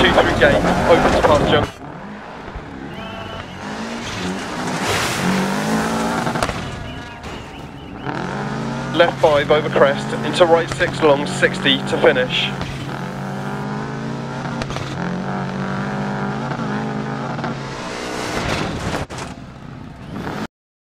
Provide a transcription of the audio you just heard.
through gate, open to past jump. Left 5 over crest, into right 6 long, 60 to finish.